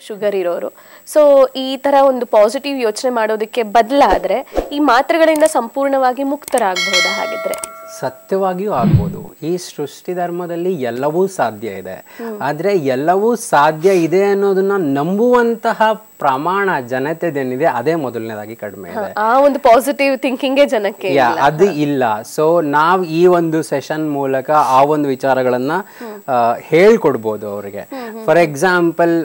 Sugar ಇರೋರು. So ಈ ತರ ಒಂದು ಪಾಸಿಟಿವ್ ಯೋಚನೆ ಮಾಡೋದಕ್ಕೆ ಬದಲಾದ್ರೆ ಈ ಮಾತ್ರೆಗಳಿಂದ ಸಂಪೂರ್ಣವಾಗಿ ಮುಕ್ತರಾಗಬಹುದಾ? ಹಾಗಿದ್ರೆ ಸತ್ಯವಾಗಿಯೂ ಆಗ್ಬೋದು. ಈ ಸೃಷ್ಟಿ ಧರ್ಮದಲ್ಲಿ ಎಲ್ಲವೂ ಸಾಧ್ಯ ಇದೆ. ಆದರೆ ಎಲ್ಲವೂ ಸಾಧ್ಯ ಇದೆ ಅನ್ನೋದನ್ನ ನಂಬುವಂತಹ ಪ್ರಮಾಣ ಜನತೆದೇನಿದೆ ಅದೇ ಮೊದಲನೇದಾಗಿ ಕಡಿಮೆ ಇದೆ. ಆ ಒಂದು ಪಾಸಿಟಿವ್ ಥಿಂಕಿಂಗ್ ಜನಕ್ಕೆ ಅದು ಇಲ್ಲ. ಸೊ ನಾವು ಈ ಒಂದು ಸೆಷನ್ ಮೂಲಕ ಆ ಒಂದು ವಿಚಾರಗಳನ್ನ ಹೇಳ್ಕೊಡ್ಬೋದು ಅವ್ರಿಗೆ. ಫಾರ್ ಎಕ್ಸಾಂಪಲ್,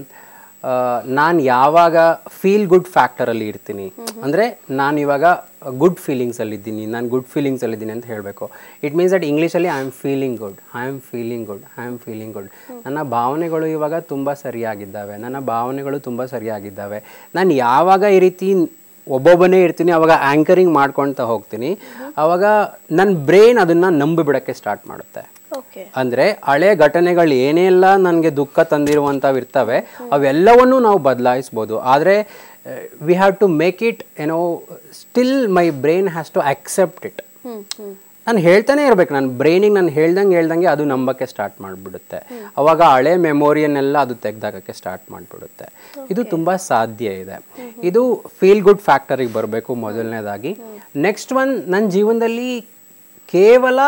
ನಾನು ಯಾವಾಗ ಫೀಲ್ ಗುಡ್ ಫ್ಯಾಕ್ಟರಲ್ಲಿ ಇರ್ತೀನಿ ಅಂದರೆ ನಾನು ಇವಾಗ ಗುಡ್ ಫೀಲಿಂಗ್ಸಲ್ಲಿದ್ದೀನಿ, ನಾನು ಗುಡ್ ಫೀಲಿಂಗ್ಸಲ್ಲಿದ್ದೀನಿ ಅಂತ ಹೇಳಬೇಕು. ಇಟ್ ಮೀನ್ಸ್ ದಟ್ ಇಂಗ್ಲೀಷಲ್ಲಿ I am feeling good, I am feeling good, I am feeling good. ನನ್ನ ಭಾವನೆಗಳು ಇವಾಗ ತುಂಬ ಸರಿಯಾಗಿದ್ದಾವೆ, ನನ್ನ ಭಾವನೆಗಳು ತುಂಬ ಸರಿಯಾಗಿದ್ದಾವೆ. ನಾನು ಯಾವಾಗ ಈ ರೀತಿ ಒಬ್ಬೊಬ್ಬನೇ ಇರ್ತೀನಿ ಅವಾಗ ಆ್ಯಂಕರಿಂಗ್ ಮಾಡ್ಕೊಳ್ತಾ ಹೋಗ್ತೀನಿ, ಅವಾಗ ನನ್ನ ಬ್ರೈನ್ ಅದನ್ನು ನಂಬಿಬಿಡೋಕ್ಕೆ ಸ್ಟಾರ್ಟ್ ಮಾಡುತ್ತೆ. ಅಂದರೆ ಹಳೆ ಘಟನೆಗಳು ಏನೆಲ್ಲ ನನಗೆ ದುಃಖ ತಂದಿರುವಂಥವು ಇರ್ತವೆ ಅವೆಲ್ಲವನ್ನೂ ನಾವು ಬದಲಾಯಿಸ್ಬೋದು. ಆದರೆ we have to make it still my brain has to accept it. ನಾನು ಹೇಳ್ತಾನೆ ಇರ್ಬೇಕು, ನನ್ನ ಬ್ರೈನಿಗೆ ನಾನು ಹೇಳ್ದಂಗೆ ಅದು ನಂಬಕ್ಕೆ ಸ್ಟಾರ್ಟ್ ಮಾಡಿಬಿಡುತ್ತೆ. ಅವಾಗ ಹಳೆ ಮೆಮೊರಿಯನ್ನೆಲ್ಲ ಅದು ತೆಗೆದಾಕಕ್ಕೆ ಸ್ಟಾರ್ಟ್ ಮಾಡಿಬಿಡುತ್ತೆ. ಇದು ತುಂಬ ಸಾಧ್ಯ ಇದೆ. ಇದು ಫೀಲ್ ಗುಡ್ ಫ್ಯಾಕ್ಟರಿಗೆ ಬರಬೇಕು ಮೊದಲನೇದಾಗಿ. ನೆಕ್ಸ್ಟ್ ಒನ್, ನನ್ನ ಜೀವನದಲ್ಲಿ ಕೇವಲ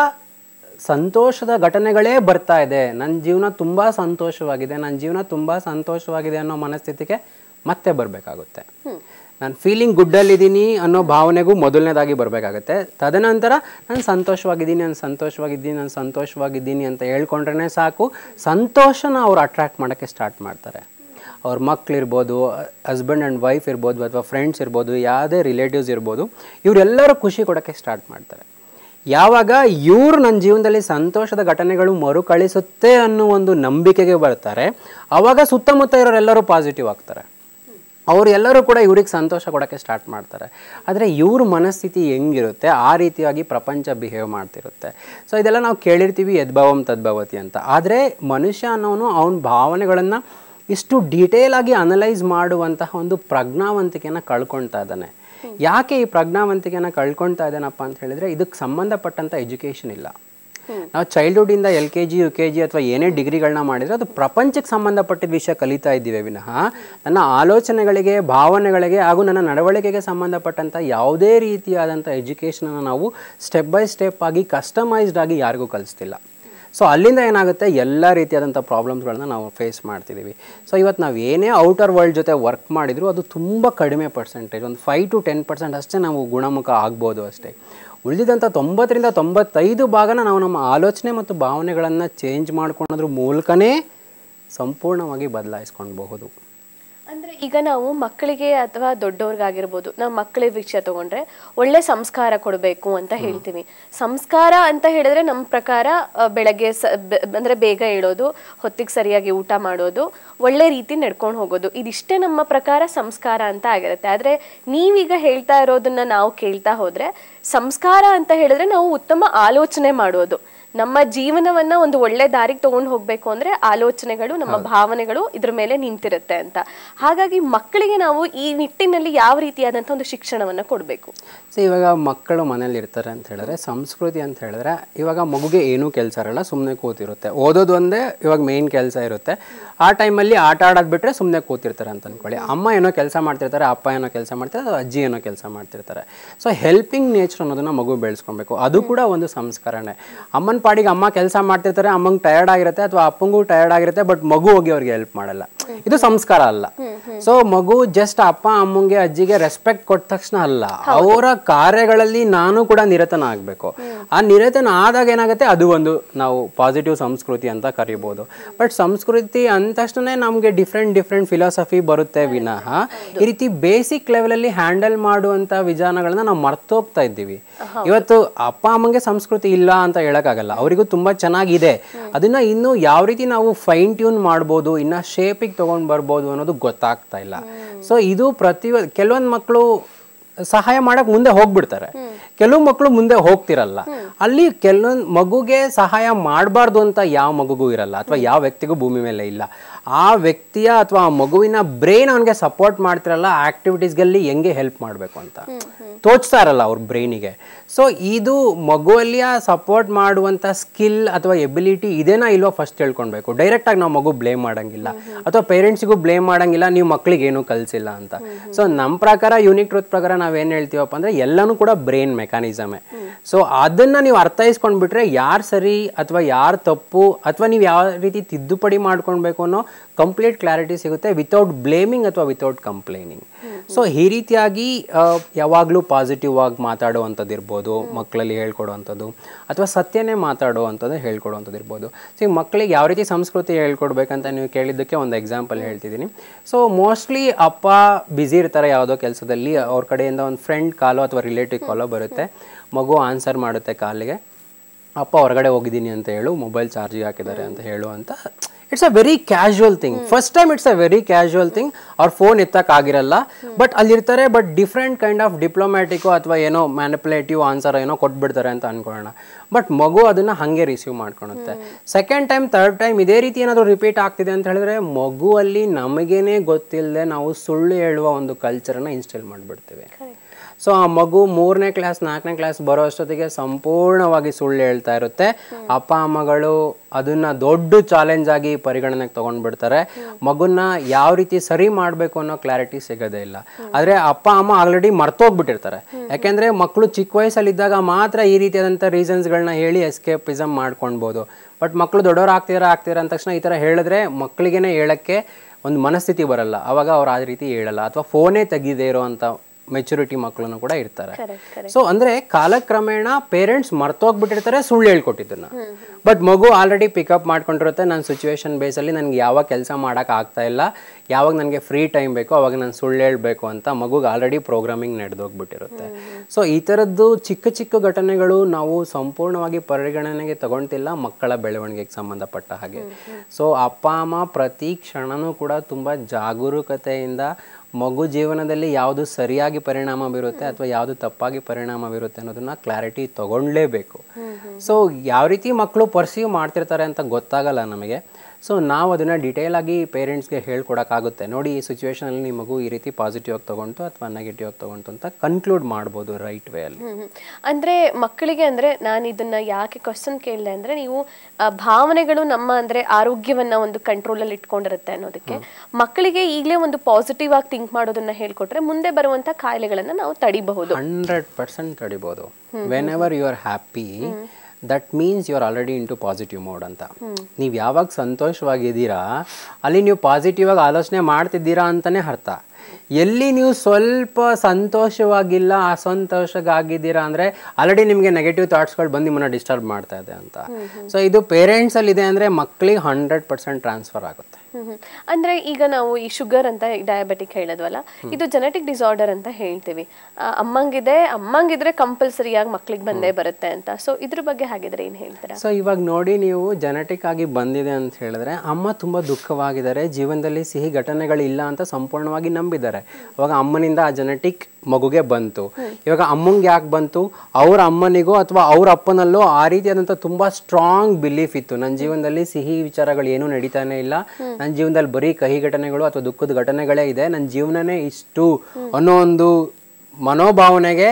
ಸಂತೋಷದ ಘಟನೆಗಳೇ ಬರ್ತಾ ಇದೆ, ನನ್ನ ಜೀವನ ತುಂಬ ಸಂತೋಷವಾಗಿದೆ, ನನ್ನ ಜೀವನ ತುಂಬ ಸಂತೋಷವಾಗಿದೆ ಅನ್ನೋ ಮನಸ್ಥಿತಿಗೆ ಮತ್ತೆ ಬರಬೇಕಾಗುತ್ತೆ. ನಾನು ಫೀಲಿಂಗ್ ಗುಡ್ಡಲ್ಲಿದ್ದೀನಿ ಅನ್ನೋ ಭಾವನೆಗೂ ಮೊದಲನೇದಾಗಿ ಬರಬೇಕಾಗತ್ತೆ. ತದನಂತರ ನಾನು ಸಂತೋಷವಾಗಿದ್ದೀನಿ, ನಾನು ಸಂತೋಷವಾಗಿದ್ದೀನಿ, ನಾನು ಸಂತೋಷವಾಗಿದ್ದೀನಿ ಅಂತ ಹೇಳ್ಕೊಂಡ್ರೆ ಸಾಕು, ಸಂತೋಷನ ಅವ್ರು ಅಟ್ರ್ಯಾಕ್ಟ್ ಮಾಡೋಕ್ಕೆ ಸ್ಟಾರ್ಟ್ ಮಾಡ್ತಾರೆ. ಅವ್ರ ಮಕ್ಕಳಿರ್ಬೋದು, ಹಸ್ಬೆಂಡ್ ಆ್ಯಂಡ್ ವೈಫ್ ಇರ್ಬೋದು, ಅಥವಾ ಫ್ರೆಂಡ್ಸ್ ಇರ್ಬೋದು, ಯಾವುದೇ ರಿಲೇಟಿವ್ಸ್ ಇರ್ಬೋದು, ಇವರೆಲ್ಲರೂ ಖುಷಿ ಕೊಡೋಕ್ಕೆ ಸ್ಟಾರ್ಟ್ ಮಾಡ್ತಾರೆ. ಯಾವಾಗ ಇವರು ನನ್ನ ಜೀವನದಲ್ಲಿ ಸಂತೋಷದ ಘಟನೆಗಳು ಮರುಕಳಿಸುತ್ತೆ ಅನ್ನೋ ಒಂದು ನಂಬಿಕೆಗೆ ಬರ್ತಾರೆ, ಆವಾಗ ಸುತ್ತಮುತ್ತ ಇರೋರೆಲ್ಲರೂ ಪಾಸಿಟಿವ್ ಆಗ್ತಾರೆ. ಅವರು ಎಲ್ಲರೂ ಕೂಡ ಇವ್ರಿಗೆ ಸಂತೋಷ ಕೊಡೋಕ್ಕೆ ಸ್ಟಾರ್ಟ್ ಮಾಡ್ತಾರೆ. ಆದರೆ ಇವ್ರ ಮನಸ್ಥಿತಿ ಹೆಂಗಿರುತ್ತೆ ಆ ರೀತಿಯಾಗಿ ಪ್ರಪಂಚ ಬಿಹೇವ್ ಮಾಡ್ತಿರುತ್ತೆ. ಸೊ ಇದೆಲ್ಲ ನಾವು ಕೇಳಿರ್ತೀವಿ, ಯದ್ಭಾವಂ ತದ್ಭವತಿ ಅಂತ. ಆದರೆ ಮನುಷ್ಯ ಅನ್ನೋನು ಅವನ ಭಾವನೆಗಳನ್ನು ಇಷ್ಟು ಡೀಟೇಲ್ ಆಗಿ ಅನಲೈಸ್ ಮಾಡುವಂತಹ ಒಂದು ಪ್ರಜ್ಞಾವಂತಿಕೆಯನ್ನು ಕಳ್ಕೊಳ್ತಾ ಇದ್ದಾನೆ. ಯಾಕೆ ಈ ಪ್ರಜ್ಞಾವಂತಿಕೆಯನ್ನು ಕಳ್ಕೊಳ್ತಾ ಇದ್ದಾನಪ್ಪ ಅಂತ ಹೇಳಿದರೆ, ಇದಕ್ಕೆ ಸಂಬಂಧಪಟ್ಟಂಥ ಎಜುಕೇಷನ್ ಇಲ್ಲ. ನಾವು ಚೈಲ್ಡ್ಹುಡ್ಡಿಂದ LKG UKG ಅಥವಾ ಏನೇ ಡಿಗ್ರಿಗಳನ್ನ ಮಾಡಿದರೆ ಅದು ಪ್ರಪಂಚಕ್ಕೆ ಸಂಬಂಧಪಟ್ಟಿದ್ದ ವಿಷಯ ಕಲಿತಾ ಇದ್ದೀವಿ ವಿನಃ ನನ್ನ ಆಲೋಚನೆಗಳಿಗೆ, ಭಾವನೆಗಳಿಗೆ ಹಾಗೂ ನನ್ನ ನಡವಳಿಕೆಗೆ ಸಂಬಂಧಪಟ್ಟಂಥ ಯಾವುದೇ ರೀತಿಯಾದಂಥ ಎಜುಕೇಷನನ್ನು ನಾವು ಸ್ಟೆಪ್ ಬೈ ಸ್ಟೆಪ್ ಆಗಿ ಕಸ್ಟಮೈಸ್ಡ್ ಆಗಿ ಯಾರಿಗೂ ಕಲಿಸ್ತಿಲ್ಲ. ಸೊ ಅಲ್ಲಿಂದ ಏನಾಗುತ್ತೆ, ಎಲ್ಲ ರೀತಿಯಾದಂಥ ಪ್ರಾಬ್ಲಮ್ಸ್ಗಳನ್ನ ನಾವು ಫೇಸ್ ಮಾಡ್ತಿದ್ದೀವಿ. ಸೊ ಇವತ್ತು ನಾವು ಏನೇ ಔಟರ್ ವರ್ಲ್ಡ್ ಜೊತೆ ವರ್ಕ್ ಮಾಡಿದರೂ ಅದು ತುಂಬ ಕಡಿಮೆ ಪರ್ಸೆಂಟೇಜ್, ಒಂದು 5 to 10% ಅಷ್ಟೇ ನಾವು ಗುಣಮುಖ ಆಗ್ಬೋದು ಅಷ್ಟೇ. ಉಳಿದಿದ್ದಂಥ 90 to 95 ಭಾಗನ ನಾವು ನಮ್ಮ ಆಲೋಚನೆ ಮತ್ತು ಭಾವನೆಗಳನ್ನು ಚೇಂಜ್ ಮಾಡ್ಕೊಳ್ಳೋದ್ರ ಮೂಲಕನೇ ಸಂಪೂರ್ಣವಾಗಿ ಬದಲಾಯಿಸ್ಕೊಳ್ಬಹುದು. ಅಂದರೆ ಈಗ ನಾವು ಮಕ್ಕಳಿಗೆ ಅಥವಾ ದೊಡ್ಡವ್ರಿಗಾಗಿರ್ಬೋದು, ನಾವು ಮಕ್ಕಳ ವಿಷಯ ತಗೊಂಡ್ರೆ ಒಳ್ಳೆ ಸಂಸ್ಕಾರ ಕೊಡಬೇಕು ಅಂತ ಹೇಳ್ತೀವಿ. ಸಂಸ್ಕಾರ ಅಂತ ಹೇಳಿದ್ರೆ ನಮ್ಮ ಪ್ರಕಾರ ಬೆಳಗ್ಗೆ ಅಂದರೆ ಬೇಗ ಏಳೋದು, ಹೊತ್ತಿಗೆ ಸರಿಯಾಗಿ ಊಟ ಮಾಡೋದು, ಒಳ್ಳೆ ರೀತಿ ನಡ್ಕೊಂಡು ಹೋಗೋದು, ಇದಿಷ್ಟೇ ನಮ್ಮ ಪ್ರಕಾರ ಸಂಸ್ಕಾರ ಅಂತ ಆಗಿರುತ್ತೆ. ಆದರೆ ನೀವೀಗ ಹೇಳ್ತಾ ಇರೋದನ್ನ ನಾವು ಕೇಳ್ತಾ ಹೋದರೆ, ಸಂಸ್ಕಾರ ಅಂತ ಹೇಳಿದ್ರೆ ನಾವು ಉತ್ತಮ ಆಲೋಚನೆ ಮಾಡೋದು, ನಮ್ಮ ಜೀವನವನ್ನ ಒಂದು ಒಳ್ಳೆ ದಾರಿಗೆ ತಗೊಂಡು ಹೋಗ್ಬೇಕು ಅಂದ್ರೆ ಆಲೋಚನೆಗಳು, ನಮ್ಮ ಭಾವನೆಗಳು ಇದ್ರ ಮೇಲೆ ನಿಂತಿರುತ್ತೆ ಅಂತ. ಹಾಗಾಗಿ ಮಕ್ಕಳಿಗೆ ನಾವು ಈ ನಿಟ್ಟಿನಲ್ಲಿ ಯಾವ ರೀತಿಯಾದಂಥ ಒಂದು ಶಿಕ್ಷಣವನ್ನ ಕೊಡಬೇಕು? ಸೊ ಇವಾಗ ಮಕ್ಕಳು ಮನೇಲಿ ಇರ್ತಾರೆ ಅಂತ ಹೇಳಿದ್ರೆ, ಸಂಸ್ಕೃತಿ ಅಂತ ಹೇಳಿದ್ರೆ ಇವಾಗ ಮಗುಗೆ ಏನೂ ಕೆಲಸ ಇರಲ್ಲ, ಸುಮ್ಮನೆ ಕೂತಿರುತ್ತೆ. ಓದೋದು ಒಂದೇ ಇವಾಗ ಮೇನ್ ಕೆಲಸ ಇರುತ್ತೆ. ಆ ಟೈಮಲ್ಲಿ ಆಟ ಆಡೋದು ಬಿಟ್ಟರೆ ಸುಮ್ಮನೆ ಕೂತಿರ್ತಾರೆ ಅಂತ ಅಂದ್ಕೊಳ್ಳಿ. ಅಮ್ಮ ಏನೋ ಕೆಲಸ ಮಾಡ್ತಿರ್ತಾರೆ, ಅಪ್ಪ ಏನೋ ಕೆಲಸ ಮಾಡ್ತಿರ್ತಾರೆ, ಅಜ್ಜಿ ಏನೋ ಕೆಲಸ ಮಾಡ್ತಿರ್ತಾರೆ. ಸೊ ಹೆಲ್ಪಿಂಗ್ ನೇಚರ್ ಅನ್ನೋದನ್ನ ಮಗು ಬೆಳೆಸ್ಕೊಬೇಕು. ಅದು ಕೂಡ ಒಂದು ಸಂಸ್ಕಾರನೇ. ಅಮ್ಮನ ಪಾಡಿಗೆ ಅಮ್ಮ ಕೆಲಸ ಮಾಡ್ತಿರ್ತಾರೆ, ಅಮ್ಮಂಗೆ ಟಯರ್ಡ್ ಆಗಿರುತ್ತೆ ಅಥವಾ ಅಪ್ಪಂಗೂ ಟಯರ್ಡ್ ಆಗಿರುತ್ತೆ, ಬಟ್ ಮಗು ಹೋಗಿ ಅವ್ರಿಗೆ ಹೆಲ್ಪ್ ಮಾಡಲ್ಲ. ಇದು ಸಂಸ್ಕಾರ ಅಲ್ಲ. ಸೊ ಮಗು ಜಸ್ಟ್ ಅಪ್ಪ ಅಮ್ಮಂಗೆ ಅಜ್ಜಿಗೆ ರೆಸ್ಪೆಕ್ಟ್ ಕೊಟ್ಟ ತಕ್ಷಣ ಅಲ್ಲ, ಅವರ ಕಾರ್ಯಗಳಲ್ಲಿ ನಾನು ಕೂಡ ನಿರತನ ಆಗಬೇಕು. ಆ ನಿರತನ ಆದಾಗ ಏನಾಗುತ್ತೆ, ಅದು ಒಂದು ನಾವು ಪಾಸಿಟಿವ್ ಸಂಸ್ಕೃತಿ ಅಂತ ಕರಿಬೋದು. ಬಟ್ ಸಂಸ್ಕೃತಿ ಅಂದ ತಕ್ಷಣ ನಮಗೆ ಡಿಫ್ರೆಂಟ್ ಫಿಲಾಸಫಿ ಬರುತ್ತೆ ವಿನಃ ಈ ರೀತಿ ಬೇಸಿಕ್ ಲೆವೆಲಲ್ಲಿ ಹ್ಯಾಂಡಲ್ ಮಾಡುವಂಥ ವಿಧಾನಗಳನ್ನ ನಾವು ಮರ್ತೋಗ್ತಾ ಇದ್ದೀವಿ. ಇವತ್ತು ಅಪ್ಪ ಅಮ್ಮಂಗೆ ಸಂಸ್ಕೃತಿ ಇಲ್ಲ ಅಂತ ಹೇಳೋಕ್ಕಾಗಲ್ಲ, ಅವರಿಗೂ ತುಂಬ ಚೆನ್ನಾಗಿದೆ. ಅದನ್ನ ಇನ್ನು ಯಾವ ರೀತಿ ನಾವು ಫೈನ್ ಟ್ಯೂನ್ ಮಾಡ್ಬೋದು, ಇನ್ನು ಶೇಪಿಗೆ ತೊಗೊಂಡು ಬರ್ಬೋದು ಅನ್ನೋದು ಗೊತ್ತಾಗ್ತಾ ಇಲ್ಲ. ಸೊ ಇದು ಕೆಲವೊಂದು ಮಕ್ಕಳು ಸಹಾಯ ಮಾಡಕ್ ಮುಂದೆ ಹೋಗ್ಬಿಡ್ತಾರೆ, ಕೆಲವು ಮಕ್ಕಳು ಮುಂದೆ ಹೋಗ್ತಿರಲ್ಲ. ಅಲ್ಲಿ ಕೆಲವೊಂದು ಮಗುಗೆ ಸಹಾಯ ಮಾಡಬಾರ್ದು ಅಂತ ಯಾವ ಮಗುಗೂ ಇರಲ್ಲ, ಅಥವಾ ಯಾವ ವ್ಯಕ್ತಿಗೂ ಭೂಮಿ ಮೇಲೆ ಇಲ್ಲ. ಆ ವ್ಯಕ್ತಿಯ ಅಥವಾ ಆ ಮಗುವಿನ ಬ್ರೈನ್ ಅವನಿಗೆ ಸಪೋರ್ಟ್ ಮಾಡ್ತಿರಲ್ಲ ಆಕ್ಟಿವಿಟೀಸ್ಗಳಲ್ಲಿ ಹೆಂಗೆ ಹೆಲ್ಪ್ ಮಾಡಬೇಕು ಅಂತ. ತೋಚ್ತಾ ಇರಲ್ಲ ಅವ್ರ ಬ್ರೈನಿಗೆ. ಸೊ ಇದು ಮಗುವಲ್ಲಿಯ ಸಪೋರ್ಟ್ ಮಾಡುವಂಥ ಸ್ಕಿಲ್ ಅಥವಾ ಎಬಿಲಿಟಿ ಇದೇನಾ ಇಲ್ವೋ ಫಸ್ಟ್ ತಿಳ್ಕೊಳ್ಬೇಕು. ಡೈರೆಕ್ಟಾಗಿ ನಾವು ಮಗು ಬ್ಲೇಮ್ ಮಾಡೋಂಗಿಲ್ಲ ಅಥವಾ ಪೇರೆಂಟ್ಸಿಗೂ ಬ್ಲೇಮ್ ಮಾಡೋಂಗಿಲ್ಲ ನೀವು ಮಕ್ಳಿಗೆ ಏನೂ ಕಲಿಸಿಲ್ಲ ಅಂತ. ಸೊ ನಮ್ಮ ಪ್ರಕಾರ ಯೂನಿಕ್ ಟ್ರೂತ್ ಪ್ರಕಾರ ನಾವೇನು ಹೇಳ್ತೀವಪ್ಪ ಅಂದರೆ ಎಲ್ಲನೂ ಕೂಡ ಬ್ರೈನ್ ಮೆಕ್ಯಾನಿಸಮೇ. ಸೊ ಅದನ್ನು ನೀವು ಅರ್ಥೈಸ್ಕೊಂಡ್ಬಿಟ್ರೆ ಯಾರು ಸರಿ ಅಥವಾ ಯಾರು ತಪ್ಪು ಅಥವಾ ನೀವು ಯಾವ ರೀತಿ ತಿದ್ದುಪಡಿ ಮಾಡ್ಕೊಳ್ಬೇಕು ಅನ್ನೋ ಕಂಪ್ಲೀಟ್ ಕ್ಲಾರಿಟಿ ಸಿಗುತ್ತೆ ವಿತೌಟ್ ಬ್ಲೇಮಿಂಗ್ ಅಥವಾ ವಿತೌಟ್ ಕಂಪ್ಲೇನಿಂಗ್. ಸೊ ಈ ರೀತಿಯಾಗಿ ಯಾವಾಗಲೂ ಪಾಸಿಟಿವ್ ಆಗಿ ಮಾತಾಡುವಂಥದ್ದು ಇರ್ಬೋದು, ಮಕ್ಕಳಲ್ಲಿ ಹೇಳ್ಕೊಡುವಂಥದ್ದು ಅಥವಾ ಸತ್ಯನೇ ಮಾತಾಡುವಂಥದ್ದು ಹೇಳ್ಕೊಡುವಂಥದ್ದು ಇರ್ಬೋದು. ಸೊ ಈ ಮಕ್ಕಳಿಗೆ ಯಾವ ರೀತಿ ಸಂಸ್ಕೃತಿ ಹೇಳ್ಕೊಡ್ಬೇಕಂತ ನೀವು ಕೇಳಿದ್ದಕ್ಕೆ ಒಂದು ಎಕ್ಸಾಂಪಲ್ ಹೇಳ್ತಿದ್ದೀನಿ. ಸೊ ಮೋಸ್ಟ್ಲಿ ಅಪ್ಪ ಬ್ಯುಸಿ ಇರ್ತಾರೆ ಯಾವುದೋ ಕೆಲಸದಲ್ಲಿ, ಅವ್ರ ಕಡೆಯಿಂದ ಒಂದು ಫ್ರೆಂಡ್ ಕಾಲೋ ಅಥವಾ ರಿಲೇಟಿವ್ ಕಾಲೋ ಬರುತ್ತೆ, ಮಗು ಆನ್ಸರ್ ಮಾಡುತ್ತೆ ಕಾಲಿಗೆ, ಅಪ್ಪ ಹೊರಗಡೆ ಹೋಗಿದ್ದೀನಿ ಅಂತ ಹೇಳು, ಮೊಬೈಲ್ ಚಾರ್ಜಿಗೆ ಹಾಕಿದ್ದಾರೆ ಅಂತ ಹೇಳು ಅಂತ. It's a very casual thing. First time it's a very casual thing. ಅವ್ರ ಫೋನ್ ಎತ್ತಕ್ಕಾಗಿರಲ್ಲ, ಬಟ್ ಅಲ್ಲಿರ್ತಾರೆ, but different kind of diplomatic ಅಥವಾ ಏನೋ ಮ್ಯಾನಿಪುಲೇಟಿವ್ ಆನ್ಸರ್ ಏನೋ ಕೊಟ್ಬಿಡ್ತಾರೆ ಅಂತ ಅನ್ಕೊಳ್ಳೋಣ. ಬಟ್ ಮಗು ಅದನ್ನು ಹಾಗೆ ರಿಸೀವ್ ಮಾಡ್ಕೊಳುತ್ತೆ. ಸೆಕೆಂಡ್ ಟೈಮ್ ಥರ್ಡ್ ಟೈಮ್ ಇದೇ ರೀತಿ ಏನಾದರೂ ರಿಪೀಟ್ ಆಗ್ತಿದೆ ಅಂತ ಹೇಳಿದ್ರೆ ಮಗುವಲ್ಲಿ ನಮಗೇನೆ ಗೊತ್ತಿಲ್ಲದೆ ನಾವು ಸುಳ್ಳು ಹೇಳುವ ಒಂದು ಕಲ್ಚರನ್ನು ಇನ್ಸ್ಟಾಲ್ ಮಾಡಿಬಿಡ್ತೀವಿ. ಸೊ ಆ ಮಗು 3ನೇ ಕ್ಲಾಸ್ 4ನೇ ಕ್ಲಾಸ್ ಬರೋ ಅಷ್ಟೊತ್ತಿಗೆ ಸಂಪೂರ್ಣವಾಗಿ ಸುಳ್ಳು ಹೇಳ್ತಾ ಇರುತ್ತೆ. ಅಪ್ಪ ಅಮ್ಮಗಳು ಅದನ್ನ ದೊಡ್ಡ ಚಾಲೆಂಜ್ ಆಗಿ ಪರಿಗಣನೆಗೆ ತಗೊಂಡ್ಬಿಡ್ತಾರೆ. ಮಗುನ ಯಾವ ರೀತಿ ಸರಿ ಮಾಡಬೇಕು ಅನ್ನೋ ಕ್ಲಾರಿಟಿ ಸಿಗೋದೇ ಇಲ್ಲ. ಆದರೆ ಅಪ್ಪ ಅಮ್ಮ ಆಲ್ರೆಡಿ ಮರ್ತೋಗ್ಬಿಟ್ಟಿರ್ತಾರೆ. ಯಾಕೆಂದರೆ ಮಕ್ಕಳು ಚಿಕ್ಕ ವಯಸ್ಸಲ್ಲಿದ್ದಾಗ ಮಾತ್ರ ಈ ರೀತಿಯಾದಂಥ ರೀಸನ್ಸ್ಗಳನ್ನ ಹೇಳಿ ಎಸ್ಕೇಪಿಸಮ್ ಮಾಡ್ಕೊಳ್ಬೋದು. ಬಟ್ ಮಕ್ಕಳು ದೊಡ್ಡವರು ಆಗ್ತೀರಾ ಅಂದ ತಕ್ಷಣ ಈ ಥರ ಹೇಳಿದ್ರೆ ಮಕ್ಕಳಿಗೇನೆ ಹೇಳೋಕ್ಕೆ ಒಂದು ಮನಸ್ಥಿತಿ ಬರಲ್ಲ. ಆವಾಗ ಅವ್ರು ಆ ರೀತಿ ಹೇಳಲ್ಲ ಅಥವಾ ಫೋನೇ ತೆಗೀದೇ ಇರೋ ಅಂಥ ಮೆಚುರಿಟಿ ಮಕ್ಕಳನ್ನು ಕೂಡ ಇರ್ತಾರೆ. ಸೊ ಅಂದ್ರೆ ಕಾಲಕ್ರಮೇಣ ಪೇರೆಂಟ್ಸ್ ಮರ್ತೋಗ್ಬಿಟ್ಟಿರ್ತಾರೆ ಸುಳ್ಳು ಹೇಳ್ಕೊಟ್ಟಿದ್ದನ್ನ. ಬಟ್ ಮಗು ಆಲ್ರೆಡಿ ಪಿಕಪ್ ಮಾಡ್ಕೊಂಡಿರುತ್ತೆ, ನನ್ನ ಸಿಚುವೇಶನ್ ಬೇಸಲ್ಲಿ ನನಗೆ ಯಾವಾಗ ಕೆಲಸ ಮಾಡೋಕೆ ಆಗ್ತಾ ಇಲ್ಲ, ಯಾವಾಗ ನನಗೆ ಫ್ರೀ ಟೈಮ್ ಬೇಕೋ ಅವಾಗ ನಾನು ಸುಳ್ಳು ಹೇಳಬೇಕು ಅಂತ ಮಗುಗೆ ಆಲ್ರೆಡಿ ಪ್ರೋಗ್ರಾಮಿಂಗ್ ನಡೆದೋಗ್ಬಿಟ್ಟಿರುತ್ತೆ. ಸೊ ಈ ಥರದ್ದು ಚಿಕ್ಕ ಚಿಕ್ಕ ಘಟನೆಗಳು ನಾವು ಸಂಪೂರ್ಣವಾಗಿ ಪರಿಗಣನೆಗೆ ತಗೊಳ್ತಿಲ್ಲ ಮಕ್ಕಳ ಬೆಳವಣಿಗೆಗೆ ಸಂಬಂಧಪಟ್ಟ ಹಾಗೆ. ಸೊ ಅಪ್ಪ ಅಮ್ಮ ಪ್ರತಿ ಕ್ಷಣನೂ ಕೂಡ ತುಂಬ ಜಾಗರೂಕತೆಯಿಂದ ಮಗು ಜೀವನದಲ್ಲಿ ಯಾವುದು ಸರಿಯಾಗಿ ಪರಿಣಾಮ ಬೀರುತ್ತೆ ಅಥವಾ ಯಾವುದು ತಪ್ಪಾಗಿ ಪರಿಣಾಮ ಬೀರುತ್ತೆ ಅನ್ನೋದನ್ನ ಕ್ಲಾರಿಟಿ ತಗೊಳ್ಳೇಬೇಕು. ಸೊ ಯಾವ ರೀತಿ ಮಕ್ಕಳು ಪರ್ಸೀವ್ ಮಾಡ್ತಿರ್ತಾರೆ ಅಂತ ಗೊತ್ತಾಗಲ್ಲ ನಮಗೆ. ಸೊ ನಾವು ಅದನ್ನು ಡೀಟೇಲ್ ಆಗಿ ಪೇರೆಂಟ್ಸ್ಗೆ ಹೇಳ್ಕೊಡೋಕ್ಕಾಗುತ್ತೆ. ನೋಡಿ ಈ ಸಿಚುವೇಶನಲ್ಲಿ ನಿಮ್ಮ ಮಗು ಈ ರೀತಿ ಪಾಸಿಟಿವ್ ಆಗಿ ತೊಗೊಂಡು ಅಥವಾ ನೆಗೆಟಿವ್ ಆಗಿ ತೊಗೊಂಡು ಅಂತ ಕನ್ಕ್ಲೂಡ್ ಮಾಡ್ಬೋದು ರೈಟ್ ವೇ ಅಲ್ಲಿ. ಅಂದರೆ ಮಕ್ಕಳಿಗೆ ಅಂದರೆ ನಾನು ಇದನ್ನು ಯಾಕೆ ಕ್ವಶನ್ ಕೇಳಿದೆ ಅಂದರೆ ನೀವು ಭಾವನೆಗಳು ನಮ್ಮ ಅಂದರೆ ಆರೋಗ್ಯವನ್ನು ಒಂದು ಕಂಟ್ರೋಲಲ್ಲಿ ಇಟ್ಕೊಂಡಿರುತ್ತೆ ಅನ್ನೋದಕ್ಕೆ ಮಕ್ಕಳಿಗೆ ಈಗಲೇ ಒಂದು ಪಾಸಿಟಿವ್ ಆಗಿ ಥಿಂಕ್ ಮಾಡೋದನ್ನ ಹೇಳ್ಕೊಟ್ರೆ ಮುಂದೆ ಬರುವಂಥ ಕಾಯಿಲೆಗಳನ್ನು ನಾವು ತಡಿಬಹುದು. 100% ತಡಿಬೋದು. Whenever you are happy that means you are already into positive mode ಅಂತ. ನೀವು ಯಾವಾಗ ಸಂತೋಷವಾಗಿದ್ದೀರಾ ಅಲ್ಲಿ ನೀವು ಪಾಸಿಟಿವ್ ಆಗಿ ಆಲೋಚನೆ ಮಾಡ್ತಿದ್ದೀರಾ ಅಂತಲೇ ಅರ್ಥ. ಎಲ್ಲಿ ನೀವು ಸ್ವಲ್ಪ ಸಂತೋಷವಾಗಿಲ್ಲ ಅಸಂತೋಷವಾಗಿದ್ದೀರಾ ಅಂದರೆ ಆಲ್ರೆಡಿ ನಿಮಗೆ ನೆಗೆಟಿವ್ ಥಾಟ್ಸ್ಗಳು ಬಂದು ನಿಮ್ಮನ್ನು ಡಿಸ್ಟರ್ಬ್ ಮಾಡ್ತಾ ಇದೆ ಅಂತ. ಸೊ ಇದು ಪೇರೆಂಟ್ಸಲ್ಲಿದೆ ಅಂದರೆ ಮಕ್ಕಳಿಗೆ 100% ಟ್ರಾನ್ಸ್ಫರ್ ಆಗುತ್ತೆ. ಅಂದರೆ ಈಗ ನಾವು ಈ ಶುಗರ್ ಅಂತ ಡಯಾಬಿಟಿಕ್ ಹೇಳಿದ್ವಲ್ಲ, ಇದು ಜೆನೆಟಿಕ್ ಡಿಸಾರ್ಡರ್ ಅಂತ ಹೇಳ್ತೀವಿ. ಅಮ್ಮಂಗಿದ್ರೆ ಕಂಪಲ್ಸರಿಯಾಗಿ ಮಕ್ಳಿಗೆ ಬಂದೇ ಬರುತ್ತೆ ಅಂತ. ಸೊ ಇದ್ರ ಬಗ್ಗೆ ಹಾಗಿದ್ರೆ ಏನು ಹೇಳ್ತೀರಾ? ಸೊ ಇವಾಗ ನೋಡಿ, ನೀವು ಜೆನೆಟಿಕ್ ಆಗಿ ಬಂದಿದೆ ಅಂತ ಹೇಳಿದ್ರೆ ಅಮ್ಮ ತುಂಬ ದುಃಖವಾಗಿದ್ದಾರೆ, ಜೀವನದಲ್ಲಿ ಸಿಹಿ ಘಟನೆಗಳಿಲ್ಲ ಅಂತ ಸಂಪೂರ್ಣವಾಗಿ ನಂಬಿದ್ದಾರೆ. ಅವಾಗ ಅಮ್ಮನಿಂದ ಆ ಜೆನೆಟಿಕ್ ಮಗುಗೆ ಬಂತು. ಇವಾಗ ಅಮ್ಮಂಗೆ ಯಾಕೆ ಬಂತು? ಅವ್ರ ಅಮ್ಮನಿಗೂ ಅಥವಾ ಅವ್ರ ಅಪ್ಪನಲ್ಲೂ ಆ ರೀತಿಯಾದಂಥ ತುಂಬ ಸ್ಟ್ರಾಂಗ್ ಬಿಲೀಫ್ ಇತ್ತು, ನನ್ನ ಜೀವನದಲ್ಲಿ ಸಿಹಿ ವಿಚಾರಗಳು ಏನೂ ನಡೀತಾನೆ ಇಲ್ಲ, ನನ್ನ ಜೀವನದಲ್ಲಿ ಬರೀ ಕಹಿ ಘಟನೆಗಳು ಅಥವಾ ದುಃಖದ ಘಟನೆಗಳೇ ಇದೆ, ನನ್ನ ಜೀವನನೇ ಇಷ್ಟು ಅನ್ನೋ ಒಂದು ಮನೋಭಾವನೆಗೆ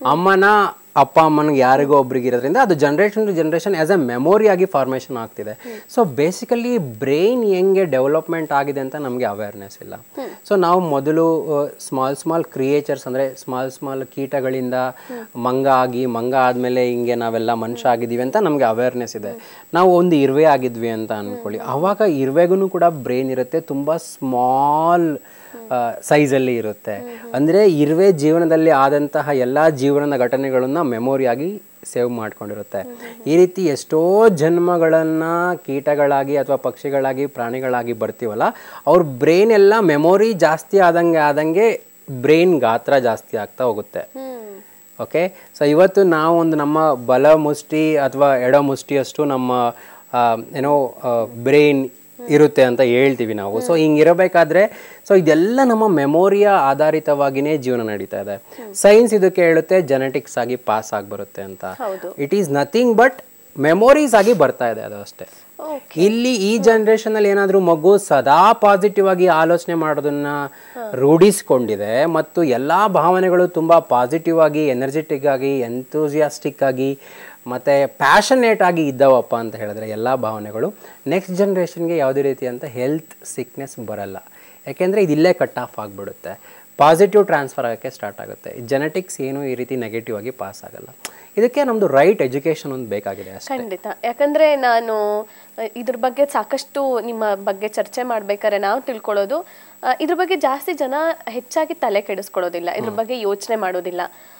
ಅಪ್ಪ ಅಮ್ಮನಿಗೆ ಯಾರಿಗೋ ಒಬ್ರಿಗೆ ಇರೋದ್ರಿಂದ ಅದು generation to generation as a memory ಆಗಿ ಫಾರ್ಮೇಷನ್ ಆಗ್ತಿದೆ. ಸೊ ಬೇಸಿಕಲಿ ಬ್ರೈನ್ ಹೆಂಗೆ ಡೆವಲಪ್ಮೆಂಟ್ ಆಗಿದೆ ಅಂತ ನಮಗೆ ಅವೇರ್ನೆಸ್ ಇಲ್ಲ. ಸೊ ನಾವು ಮೊದಲು ಸ್ಮಾಲ್ ಕ್ರಿಯೇಚರ್ಸ್ ಅಂದರೆ ಸ್ಮಾಲ್ ಕೀಟಗಳಿಂದ ಮಂಗ ಆದಮೇಲೆ ಹಿಂಗೆ ನಾವೆಲ್ಲ ಮನುಷ್ಯ ಆಗಿದ್ದೀವಿ ಅಂತ ನಮಗೆ ಅವೇರ್ನೆಸ್ ಇದೆ. ನಾವು ಒಂದು ಇರುವೆ ಆಗಿದ್ವಿ ಅಂತ ಅಂದ್ಕೊಳ್ಳಿ, ಆವಾಗ ಇರುವೆಗೂ ಕೂಡ ಬ್ರೈನ್ ಇರುತ್ತೆ, ತುಂಬ ಸ್ಮಾಲ್ ಸೈಜಲ್ಲಿ ಇರುತ್ತೆ. ಅಂದರೆ ಇರುವೆ ಜೀವನದಲ್ಲಿ ಆದಂತಹ ಎಲ್ಲ ಜೀವನದ ಘಟನೆಗಳನ್ನು ಮೆಮೊರಿಯಾಗಿ ಸೇವ್ ಮಾಡ್ಕೊಂಡಿರುತ್ತೆ. ಈ ರೀತಿ ಎಷ್ಟೋ ಜನ್ಮಗಳನ್ನು ಕೀಟಗಳಾಗಿ ಅಥವಾ ಪಕ್ಷಿಗಳಾಗಿ ಪ್ರಾಣಿಗಳಾಗಿ ಬರ್ತೀವಲ್ಲ, ಅವ್ರ ಬ್ರೈನ್ ಎಲ್ಲ ಮೆಮೊರಿ ಜಾಸ್ತಿ ಆದಂಗೆ ಬ್ರೈನ್ ಗಾತ್ರ ಜಾಸ್ತಿ ಆಗ್ತಾ ಹೋಗುತ್ತೆ. ಓಕೆ, ಸೊ ಇವತ್ತು ನಾವು ಒಂದು ನಮ್ಮ ಬಲ ಮುಷ್ಟಿ ಅಥವಾ ಎಡ ಮುಷ್ಟಿಯಷ್ಟು ನಮ್ಮ ಬ್ರೈನ್ ಇರುತ್ತೆ ಅಂತ ಹೇಳ್ತೀವಿ ನಾವು. ಸೊ ಹಿಂಗಿರಬೇಕಾದ್ರೆ ಸೊ ಇದೆಲ್ಲ ನಮ್ಮ ಮೆಮೊರಿಯ ಆಧಾರಿತವಾಗಿಯೇ ಜೀವನ ನಡೀತಾ ಇದೆ. ಸೈನ್ಸ್ ಇದಕ್ಕೆ ಹೇಳುತ್ತೆ ಜೆನೆಟಿಕ್ಸ್ ಆಗಿ ಪಾಸ್ ಆಗಿ ಬರುತ್ತೆ ಅಂತ. It is nothing but memories ಆಗಿ ಬರ್ತಾ ಇದೆ ಅದು ಅಷ್ಟೇ. ಇಲ್ಲಿ ಈ ಜನರೇಷನ್ ಅಲ್ಲಿ ಏನಾದರೂ ಮಗು ಸದಾ ಪಾಸಿಟಿವ್ ಆಗಿ ಆಲೋಚನೆ ಮಾಡೋದನ್ನ ರೂಢಿಸ್ಕೊಂಡಿದೆ ಮತ್ತು ಎಲ್ಲಾ ಭಾವನೆಗಳು ತುಂಬಾ ಪಾಸಿಟಿವ್ ಆಗಿ ಎನರ್ಜೆಟಿಕ್ ಆಗಿ ಎಂಥೂಸಿಯಾಸ್ಟಿಕ್ ಆಗಿ ಮತ್ತು ಪ್ಯಾಷನೇಟ್ ಆಗಿ ಇದ್ದಾವಪ್ಪ ಅಂತ ಹೇಳಿದ್ರೆ ಎಲ್ಲ ಭಾವನೆಗಳು, ನೆಕ್ಸ್ಟ್ ಜನ್ರೇಷನ್ಗೆ ಯಾವುದೇ ರೀತಿ ಅಂತ ಹೆಲ್ತ್ ಸಿಕ್ನೆಸ್ ಬರಲ್ಲ. ಯಾಕೆಂದರೆ ಇದಿಲ್ಲೇ ಕಟ್ ಆಫ್ ಆಗಿಬಿಡುತ್ತೆ, ಪಾಸಿಟಿವ್ ಟ್ರಾನ್ಸ್ಫರ್ ಆಗೋಕ್ಕೆ ಸ್ಟಾರ್ಟ್ ಆಗುತ್ತೆ. ಜೆನೆಟಿಕ್ಸ್ ಏನು ಈ ರೀತಿ ನೆಗೆಟಿವ್ ಆಗಿ ಪಾಸ್ ಆಗಲ್ಲ. ಇದಕ್ಕೆ ನಮ್ಮದು ರೈಟ್ ಎಜುಕೇಷನ್ ಒಂದು ಬೇಕಾಗಿದೆ ಅಷ್ಟೇ. ಖಂಡಿತ. ಯಾಕಂದರೆ ನಾನು ಇದ್ರ ಬಗ್ಗೆ ಸಾಕಷ್ಟು ನಿಮ್ಮ ಬಗ್ಗೆ ಚರ್ಚೆ ಮಾಡ್ಬೇಕಾದ್ರೆ ನಾವು ತಿಳ್ಕೊಳ್ಳೋದು, ಇದ್ರ ಬಗ್ಗೆ ಜಾಸ್ತಿ ಜನ ಹೆಚ್ಚಾಗಿ ತಲೆ ಕೆಡಿಸ್ಕೊಳ್ಳೋದಿಲ್ಲ, ಇದ್ರ ಬಗ್ಗೆ ಯೋಚನೆ ಮಾಡೋದಿಲ್ಲ.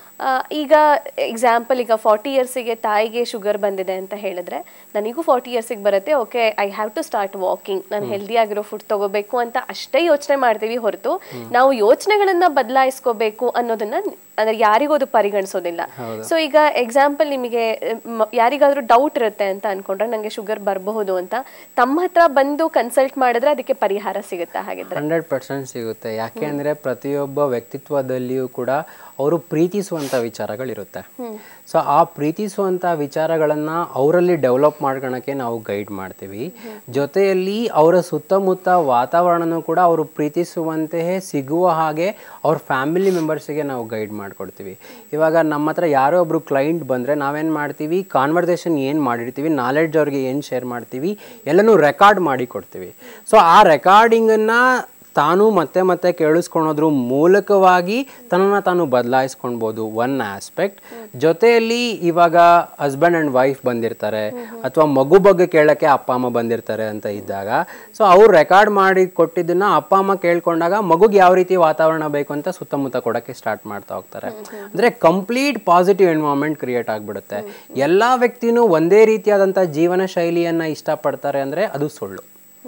ಈಗ ಎಕ್ಸಾಂಪಲ್, ಈಗ 40 ಇಯರ್ಸಿಗೆ ತಾಯಿಗೆ ಶುಗರ್ ಬಂದಿದೆ ಅಂತ ಹೇಳಿದ್ರೆ ನನಗೂ 40 ಇಯರ್ಸಿಗೆ ಬರುತ್ತೆ, okay I have to start walking, ನಾನು ಹೆಲ್ದಿ ಆಗಿರೋ ಫುಡ್ ತಗೋಬೇಕು ಅಂತ ಅಷ್ಟೇ ಯೋಚನೆ ಮಾಡ್ತೀವಿ ಹೊರತು ನಾವು ಯೋಚನೆಗಳನ್ನ ಬದಲಾಯಿಸ್ಕೋಬೇಕು ಅನ್ನೋದನ್ನ ಅಂದ್ರೆ ಯಾರಿಗೂ ಅದು ಪರಿಗಣಿಸೋದಿಲ್ಲ. ಸೊ ಈಗ ಎಕ್ಸಾಂಪಲ್, ನಿಮಗೆ ಯಾರಿಗಾದ್ರೂ ಡೌಟ್ ಇರುತ್ತೆ ಅಂತ ಅನ್ಕೊಂಡ್ರೆ ನಂಗೆ ಶುಗರ್ ಬರಬಹುದು ಅಂತ ತಮ್ಮ ಹತ್ರ ಬಂದು ಕನ್ಸಲ್ಟ್ ಮಾಡಿದ್ರೆ ಅದಕ್ಕೆ ಪರಿಹಾರ ಸಿಗುತ್ತಾ? ಹಾಗಿದ್ರೆ 100% ಸಿಗುತ್ತೆ. ಯಾಕೆ ಅಂದರೆ ಪ್ರತಿಯೊಬ್ಬ ವ್ಯಕ್ತಿತ್ವದಲ್ಲಿಯೂ ಕೂಡ ಅವರು ಪ್ರೀತಿಸುವಂಥ ವಿಚಾರಗಳಿರುತ್ತೆ. ಸೊ ಆ ಪ್ರೀತಿಸುವಂಥ ವಿಚಾರಗಳನ್ನು ಅವರಲ್ಲಿ ಡೆವಲಪ್ ಮಾಡ್ಕೊಳಕ್ಕೆ ನಾವು ಗೈಡ್ ಮಾಡ್ತೀವಿ. ಜೊತೆಯಲ್ಲಿ ಅವರ ಸುತ್ತಮುತ್ತ ವಾತಾವರಣನೂ ಕೂಡ ಅವರು ಪ್ರೀತಿಸುವಂತೆಯೇ ಸಿಗುವ ಹಾಗೆ ಅವ್ರ ಫ್ಯಾಮಿಲಿ ಮೆಂಬರ್ಸಿಗೆ ನಾವು ಗೈಡ್ ಮಾಡಿಕೊಡ್ತೀವಿ. ಇವಾಗ ನಮ್ಮ ಹತ್ರ ಯಾರೋ ಒಬ್ಬರು ಕ್ಲೈಂಟ್ ಬಂದರೆ ನಾವೇನು ಮಾಡ್ತೀವಿ, ಕಾನ್ವರ್ಸೇಷನ್ ಏನು ಮಾಡಿರ್ತೀವಿ, ನಾಲೆಡ್ಜ್ ಅವ್ರಿಗೆ ಏನು ಶೇರ್ ಮಾಡ್ತೀವಿ ಎಲ್ಲನೂ ರೆಕಾರ್ಡ್ ಮಾಡಿ ಕೊಡ್ತೀವಿ. ಸೊ ಆ ರೆಕಾರ್ಡಿಂಗನ್ನು ತಾನು ಮತ್ತೆ ಮತ್ತೆ ಕೇಳಿಸ್ಕೊಳೋದ್ರ ಮೂಲಕವಾಗಿ ತನ್ನನ್ನು ತಾನು ಬದಲಾಯಿಸ್ಕೊಳ್ಬೋದು, ಒನ್ ಆಸ್ಪೆಕ್ಟ್. ಜೊತೆಯಲ್ಲಿ ಇವಾಗ ಹಸ್ಬೆಂಡ್ ಆ್ಯಂಡ್ ವೈಫ್ ಬಂದಿರ್ತಾರೆ ಅಥವಾ ಮಗು ಬಗ್ಗೆ ಕೇಳೋಕ್ಕೆ ಅಪ್ಪ ಅಮ್ಮ ಬಂದಿರ್ತಾರೆ ಅಂತ ಇದ್ದಾಗ, ಸೊ ಅವ್ರು ರೆಕಾರ್ಡ್ ಮಾಡಿ ಕೊಟ್ಟಿದ್ದನ್ನು ಅಪ್ಪ ಅಮ್ಮ ಕೇಳ್ಕೊಂಡಾಗ ಮಗುಗೆ ಯಾವ ರೀತಿ ವಾತಾವರಣ ಬೇಕು ಅಂತ ಸುತ್ತಮುತ್ತ ಕೊಡೋಕ್ಕೆ ಸ್ಟಾರ್ಟ್ ಮಾಡ್ತಾ ಹೋಗ್ತಾರೆ. ಅಂದರೆ ಕಂಪ್ಲೀಟ್ ಪಾಸಿಟಿವ್ ಎನ್ವೈರನ್ಮೆಂಟ್ ಕ್ರಿಯೇಟ್ ಆಗಿಬಿಡುತ್ತೆ. ಎಲ್ಲ ವ್ಯಕ್ತಿನೂ ಒಂದೇ ರೀತಿಯಾದಂಥ ಜೀವನ ಶೈಲಿಯನ್ನು ಇಷ್ಟಪಡ್ತಾರೆ ಅಂದರೆ ಅದು ಸುಳ್ಳು.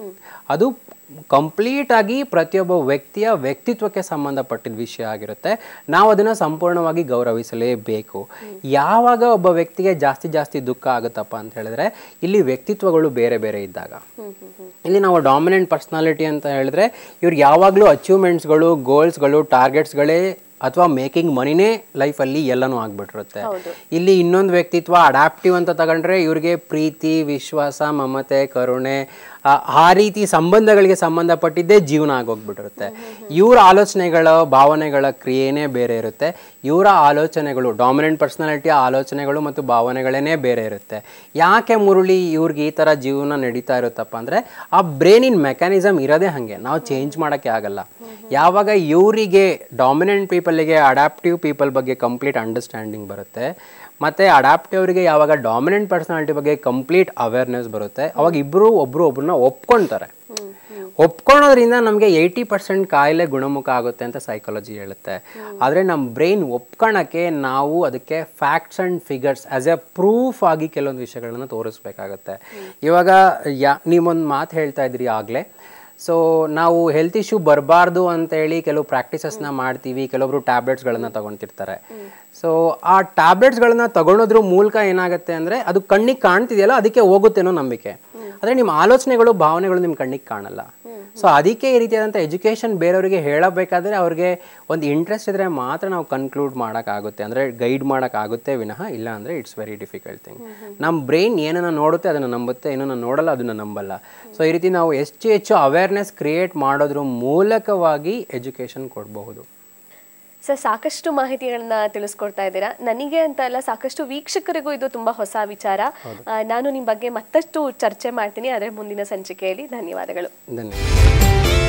ಅದು ಕಂಪ್ಲೀಟ್ ಆಗಿ ಪ್ರತಿಯೊಬ್ಬ ವ್ಯಕ್ತಿಯ ವ್ಯಕ್ತಿತ್ವಕ್ಕೆ ಸಂಬಂಧಪಟ್ಟಿದ್ದ ವಿಷಯ ಆಗಿರುತ್ತೆ. ನಾವು ಅದನ್ನು ಸಂಪೂರ್ಣವಾಗಿ ಗೌರವಿಸಲೇಬೇಕು. ಯಾವಾಗ ಒಬ್ಬ ವ್ಯಕ್ತಿಗೆ ಜಾಸ್ತಿ ದುಃಖ ಆಗುತ್ತಪ್ಪ ಅಂತ ಹೇಳಿದ್ರೆ ಇಲ್ಲಿ ವ್ಯಕ್ತಿತ್ವಗಳು ಬೇರೆ ಬೇರೆ ಇದ್ದಾಗ. ಇಲ್ಲಿ ನಾವು ಡಾಮಿನೆಂಟ್ ಪರ್ಸ್ನಾಲಿಟಿ ಅಂತ ಹೇಳಿದ್ರೆ ಇವ್ರಿಗೆ ಯಾವಾಗಲೂ ಅಚೀವ್ಮೆಂಟ್ಸ್ಗಳು, ಗೋಲ್ಸ್ಗಳು, ಟಾರ್ಗೆಟ್ಸ್ಗಳೇ ಅಥವಾ ಮೇಕಿಂಗ್ ಮನಿನೇ ಲೈಫಲ್ಲಿ ಎಲ್ಲನೂ ಆಗ್ಬಿಟ್ಟಿರುತ್ತೆ. ಇಲ್ಲಿ ಇನ್ನೊಂದು ವ್ಯಕ್ತಿತ್ವ ಅಡಾಪ್ಟಿವ್ ಅಂತ ತಗೊಂಡ್ರೆ ಇವ್ರಿಗೆ ಪ್ರೀತಿ, ವಿಶ್ವಾಸ, ಮಮತೆ, ಕರುಣೆ, ಆ ರೀತಿ ಸಂಬಂಧಗಳಿಗೆ ಸಂಬಂಧಪಟ್ಟಿದ್ದೇ ಜೀವನ ಆಗೋಗ್ಬಿಟ್ಟಿರುತ್ತೆ. ಇವರ ಆಲೋಚನೆಗಳ, ಭಾವನೆಗಳ ಕ್ರಿಯೆನೇ ಬೇರೆ ಇರುತ್ತೆ. ಇವರ ಆಲೋಚನೆಗಳು, ಡಾಮಿನೆಂಟ್ ಪರ್ಸನಾಲಿಟಿಯ ಆಲೋಚನೆಗಳು ಮತ್ತು ಭಾವನೆಗಳೇ ಬೇರೆ ಇರುತ್ತೆ. ಯಾಕೆ ಮುರಳಿ ಇವ್ರಿಗೆ ಈ ಥರ ಜೀವನ ನಡೀತಾ ಇರುತ್ತಪ್ಪ ಅಂದರೆ ಆ ಬ್ರೈನಿನ ಮೆಕ್ಯಾನಿಸಮ್ ಇರೋದೇ ಹಾಗೆ, ನಾವು ಚೇಂಜ್ ಮಾಡೋಕ್ಕೆ ಆಗಲ್ಲ. ಯಾವಾಗ ಇವರಿಗೆ ಡಾಮಿನೆಂಟ್ ಪೀಪಲ್ಗೆ ಅಡಾಪ್ಟಿವ್ ಪೀಪಲ್ ಬಗ್ಗೆ ಕಂಪ್ಲೀಟ್ ಅಂಡರ್ಸ್ಟ್ಯಾಂಡಿಂಗ್ ಬರುತ್ತೆ ಮತ್ತು ಅಡಾಪ್ಟಿವ್ರಿಗೆ ಯಾವಾಗ ಡಾಮಿನೆಂಟ್ ಪರ್ಸನಾಲಿಟಿ ಬಗ್ಗೆ ಕಂಪ್ಲೀಟ್ ಅವೇರ್ನೆಸ್ ಬರುತ್ತೆ, ಅವಾಗ ಇಬ್ಬರು ಒಬ್ರನ್ನ ಒಪ್ಕೊಳ್ತಾರೆ. ಒಪ್ಕೊಳೋದ್ರಿಂದ ನಮಗೆ 80% ಕಾಯಿಲೆ ಗುಣಮುಖ ಆಗುತ್ತೆ ಅಂತ ಸೈಕಾಲಜಿ ಹೇಳುತ್ತೆ. ಆದರೆ ನಮ್ಮ ಬ್ರೈನ್ ಒಪ್ಕೊಳಕ್ಕೆ ನಾವು ಅದಕ್ಕೆ facts and figures as a proof ಆಗಿ ಕೆಲವೊಂದು ವಿಷಯಗಳನ್ನು ತೋರಿಸ್ಬೇಕಾಗತ್ತೆ. ಇವಾಗ ನೀವೊಂದು ಮಾತು ಹೇಳ್ತಾ ಇದ್ರಿ ಆಗಲೇ, ಸೊ ನಾವು ಹೆಲ್ತ್ ಇಶ್ಯೂ ಬರಬಾರ್ದು ಅಂತೇಳಿ ಕೆಲವು ಪ್ರಾಕ್ಟೀಸಸ್ನ ಮಾಡ್ತೀವಿ, ಕೆಲವೊಬ್ರು ಟ್ಯಾಬ್ಲೆಟ್ಸ್ಗಳನ್ನು ತೊಗೊಳ್ತಿರ್ತಾರೆ. ಸೊ ಆ ಟ್ಯಾಬ್ಲೆಟ್ಸ್ಗಳನ್ನ ತಗೊಳೋದ್ರ ಮೂಲಕ ಏನಾಗುತ್ತೆ ಅಂದರೆ ಅದು ಕಣ್ಣಿಗೆ ಕಾಣ್ತಿದೆಯಲ್ಲ ಅದಕ್ಕೆ ಹೋಗುತ್ತೇನೋ ನಂಬಿಕೆ, ಆದರೆ ನಿಮ್ಮ ಆಲೋಚನೆಗಳು, ಭಾವನೆಗಳು ನಿಮ್ಮ ಕಣ್ಣಿಗೆ ಕಾಣಲ್ಲ. ಸೊ ಅದಕ್ಕೆ ಈ ರೀತಿಯಾದಂಥ ಎಜುಕೇಷನ್ ಬೇರೆಯವರಿಗೆ ಹೇಳಬೇಕಾದ್ರೆ ಅವ್ರಿಗೆ ಒಂದು ಇಂಟ್ರೆಸ್ಟ್ ಇದ್ದರೆ ಮಾತ್ರ ನಾವು ಕನ್ಕ್ಲೂಡ್ ಮಾಡೋಕ್ಕಾಗುತ್ತೆ, ಅಂದರೆ ಗೈಡ್ ಮಾಡೋಕ್ಕಾಗುತ್ತೆ ವಿನಃ ಇಲ್ಲ ಅಂದರೆ ಇಟ್ಸ್ ವೆರಿ ಡಿಫಿಕಲ್ಟ್ ಥಿಂಗ್. ನಮ್ಮ ಬ್ರೈನ್ ಏನನ್ನು ನೋಡುತ್ತೆ ಅದನ್ನು ನಂಬುತ್ತೆ, ಏನನ್ನು ನೋಡಲ್ಲ ಅದನ್ನು ನಂಬಲ್ಲ. ಸೊ ಈ ರೀತಿ ನಾವು ಹೆಚ್ಚು ಅವೇರ್ನೆಸ್ ಕ್ರಿಯೇಟ್ ಮಾಡೋದ್ರ ಮೂಲಕವಾಗಿ ಎಜುಕೇಷನ್ ಕೊಡಬಹುದು. ಸರ್, ಸಾಕಷ್ಟು ಮಾಹಿತಿಗಳನ್ನ ತಿಳಿಸ್ಕೊಡ್ತಾ ಇದ್ದೀರಾ. ನನಗೆ ಅಂತ ಅಲ್ಲ, ಸಾಕಷ್ಟು ವೀಕ್ಷಕರಿಗೂ ಇದು ತುಂಬಾ ಹೊಸ ವಿಚಾರ. ನಾನು ನಿಮ್ಮ ಬಗ್ಗೆ ಮತ್ತಷ್ಟು ಚರ್ಚೆ ಮಾಡ್ತೀನಿ ಆದರೆ ಮುಂದಿನ ಸಂಚಿಕೆಯಲ್ಲಿ. ಧನ್ಯವಾದಗಳು. ಧನ್ಯವಾದ.